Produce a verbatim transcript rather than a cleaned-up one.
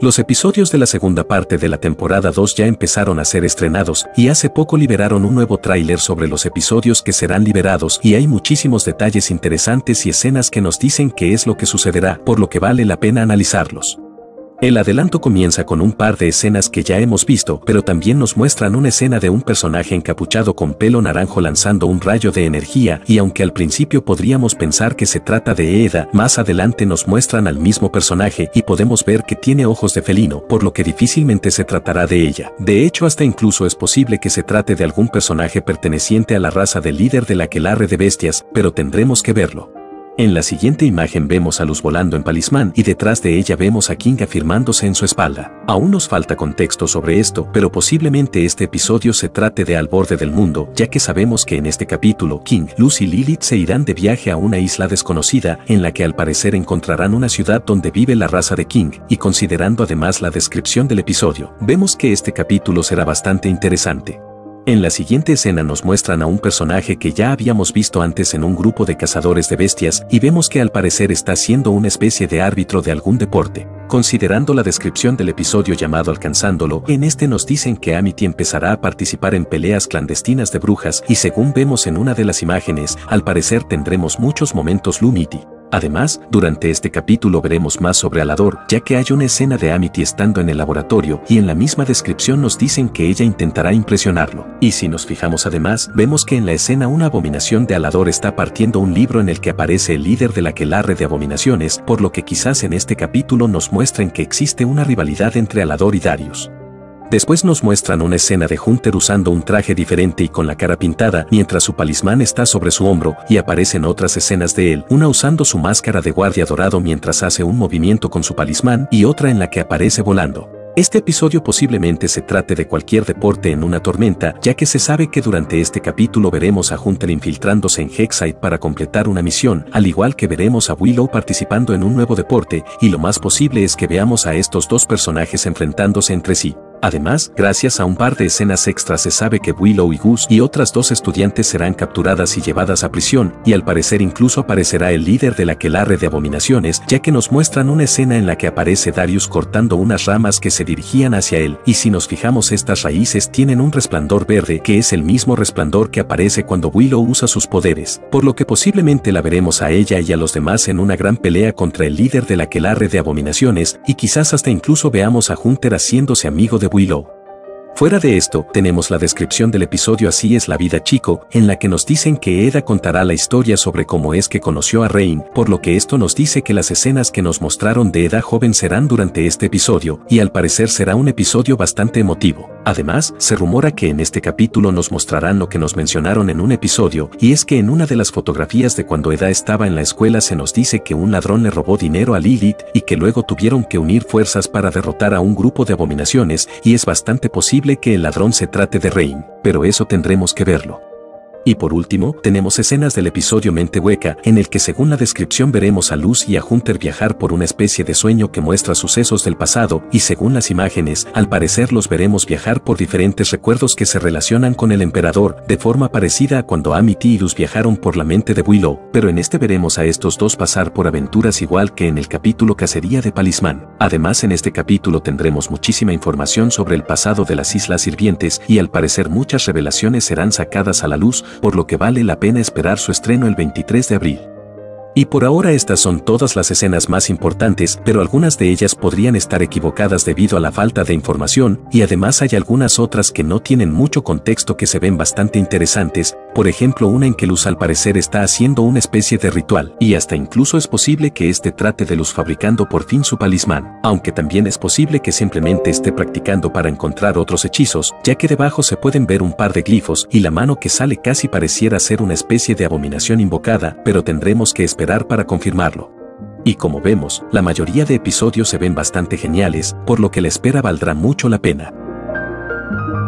Los episodios de la segunda parte de la temporada dos ya empezaron a ser estrenados y hace poco liberaron un nuevo tráiler sobre los episodios que serán liberados y hay muchísimos detalles interesantes y escenas que nos dicen qué es lo que sucederá, por lo que vale la pena analizarlos. El adelanto comienza con un par de escenas que ya hemos visto, pero también nos muestran una escena de un personaje encapuchado con pelo naranjo lanzando un rayo de energía y aunque al principio podríamos pensar que se trata de Eda, más adelante nos muestran al mismo personaje y podemos ver que tiene ojos de felino, por lo que difícilmente se tratará de ella. De hecho, hasta incluso es posible que se trate de algún personaje perteneciente a la raza del líder del aquelarre de bestias, pero tendremos que verlo. En la siguiente imagen vemos a Luz volando en Palismán y detrás de ella vemos a King afirmándose en su espalda. Aún nos falta contexto sobre esto, pero posiblemente este episodio se trate de Al borde del mundo, ya que sabemos que en este capítulo King, Luz y Lilith se irán de viaje a una isla desconocida en la que al parecer encontrarán una ciudad donde vive la raza de King, y considerando además la descripción del episodio, vemos que este capítulo será bastante interesante. En la siguiente escena nos muestran a un personaje que ya habíamos visto antes en un grupo de cazadores de bestias y vemos que al parecer está siendo una especie de árbitro de algún deporte. Considerando la descripción del episodio llamado Alcanzándolo, en este nos dicen que Amity empezará a participar en peleas clandestinas de brujas y según vemos en una de las imágenes, al parecer tendremos muchos momentos Lumity. Además, durante este capítulo veremos más sobre Alador, ya que hay una escena de Amity estando en el laboratorio y en la misma descripción nos dicen que ella intentará impresionarlo. Y si nos fijamos además, vemos que en la escena una abominación de Alador está partiendo un libro en el que aparece el líder de la aquelarre de abominaciones, por lo que quizás en este capítulo nos muestren que existe una rivalidad entre Alador y Darius. Después nos muestran una escena de Hunter usando un traje diferente y con la cara pintada, mientras su palismán está sobre su hombro, y aparecen otras escenas de él, una usando su máscara de guardia dorado mientras hace un movimiento con su palismán y otra en la que aparece volando. Este episodio posiblemente se trate de cualquier deporte en una tormenta, ya que se sabe que durante este capítulo veremos a Hunter infiltrándose en Hexside para completar una misión, al igual que veremos a Willow participando en un nuevo deporte, y lo más posible es que veamos a estos dos personajes enfrentándose entre sí. Además, gracias a un par de escenas extras se sabe que Willow y Gus y otras dos estudiantes serán capturadas y llevadas a prisión, y al parecer incluso aparecerá el líder del aquelarre de abominaciones, ya que nos muestran una escena en la que aparece Darius cortando unas ramas que se dirigían hacia él, y si nos fijamos estas raíces tienen un resplandor verde que es el mismo resplandor que aparece cuando Willow usa sus poderes, por lo que posiblemente la veremos a ella y a los demás en una gran pelea contra el líder del aquelarre de abominaciones, y quizás hasta incluso veamos a Hunter haciéndose amigo de Willow. Fuera de esto, tenemos la descripción del episodio Así es la vida chico, en la que nos dicen que Eda contará la historia sobre cómo es que conoció a Rain, por lo que esto nos dice que las escenas que nos mostraron de Eda joven serán durante este episodio, y al parecer será un episodio bastante emotivo. Además, se rumora que en este capítulo nos mostrarán lo que nos mencionaron en un episodio, y es que en una de las fotografías de cuando Eda estaba en la escuela se nos dice que un ladrón le robó dinero a Lilith y que luego tuvieron que unir fuerzas para derrotar a un grupo de abominaciones, y es bastante posible que el ladrón se trate de Rain, pero eso tendremos que verlo. Y por último, tenemos escenas del episodio Mente Hueca, en el que según la descripción veremos a Luz y a Hunter viajar por una especie de sueño que muestra sucesos del pasado, y según las imágenes, al parecer los veremos viajar por diferentes recuerdos que se relacionan con el emperador, de forma parecida a cuando Amity y Luz viajaron por la mente de Willow, pero en este veremos a estos dos pasar por aventuras igual que en el capítulo Cacería de Palismán. Además, en este capítulo tendremos muchísima información sobre el pasado de las Islas Sirvientes, y al parecer muchas revelaciones serán sacadas a la luz, por lo que vale la pena esperar su estreno el veintitrés de abril. Y por ahora estas son todas las escenas más importantes, pero algunas de ellas podrían estar equivocadas debido a la falta de información, y además hay algunas otras que no tienen mucho contexto que se ven bastante interesantes, por ejemplo una en que Luz al parecer está haciendo una especie de ritual, y hasta incluso es posible que este trate de Luz fabricando por fin su palismán, aunque también es posible que simplemente esté practicando para encontrar otros hechizos, ya que debajo se pueden ver un par de glifos y la mano que sale casi pareciera ser una especie de abominación invocada, pero tendremos que esperar para confirmarlo. Y como vemos, la mayoría de episodios se ven bastante geniales, por lo que la espera valdrá mucho la pena.